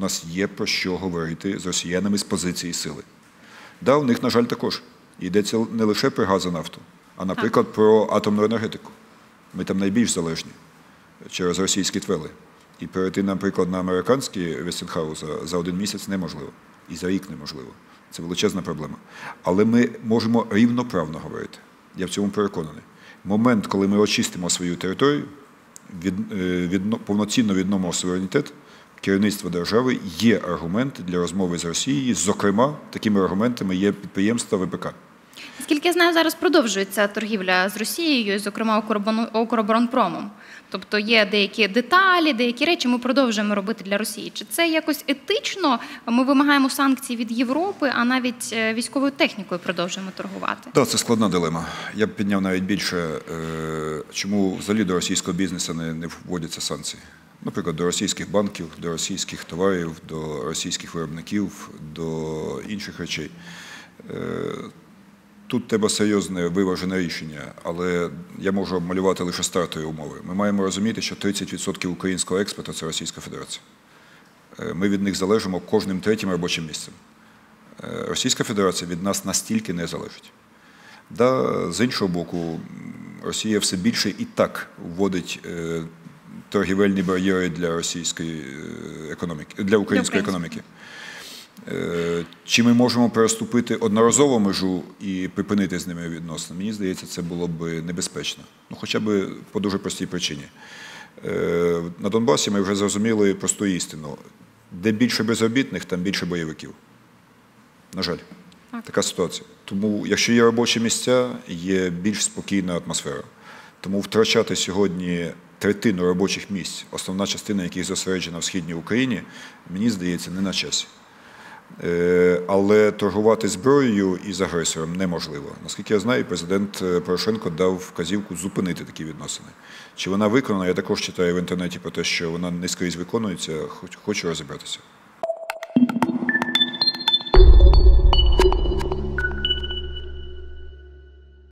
нас є про що говорити з росіянами з позиції сили. Да, у них, на жаль, також. Йдеться не лише про газ і нафту, а, наприклад, про атомну енергетику. Ми там найбільш залежні через російські твели. І перейти, наприклад, на американські Вестінгхауза за 1 місяць неможливо. І за рік неможливо. Це величезна проблема. Але ми можемо рівноправно говорити. Я в цьому переконаний. Момент, коли ми очистимо свою територію, повноцінно відновимо суверенітет, керівництво держави, є аргументи для розмови з Росією. Зокрема, такими аргументами є підприємства ВПК. Наскільки я знаю, зараз продовжується торгівля з Росією, зокрема Укроборонпромом. Тобто є деякі деталі, деякі речі ми продовжуємо робити для Росії. Чи це якось етично? Ми вимагаємо санкцій від Європи, а навіть військовою технікою продовжуємо торгувати. Так, це складна дилема. Я б підняв навіть більше, чому взагалі до російського бізнесу не вводяться санкції. Наприклад, до російських банків, до російських товарів, до російських виробників, до інших речей. Тут треба серйозне виважене рішення, але я можу малювати лише стартові умови. Ми маємо розуміти, що 30% українського експорту – це Російська Федерація. Ми від них залежимо кожним третім робочим місцем. Російська Федерація від нас настільки не залежить. Да, з іншого боку, Росія все більше і так вводить торгівельні бар'єри для російської економіки, для української економіки. Чи ми можемо переступити одноразово межу і припинити з ними відносини? Мені здається, це було б небезпечно. Ну, хоча б по дуже простій причині. На Донбасі ми вже зрозуміли просту істину. Де більше безробітних, там більше бойовиків. На жаль, така ситуація. Тому, якщо є робочі місця, є більш спокійна атмосфера. Тому втрачати сьогодні третину робочих місць, основна частина яких зосереджена в Східній Україні, мені здається, не на часі. Але торгувати зброєю із агресором неможливо. Наскільки я знаю, президент Порошенко дав вказівку зупинити такі відносини. Чи вона виконана? Я також читаю в інтернеті про те, що вона не скрізь виконується, хочу розібратися.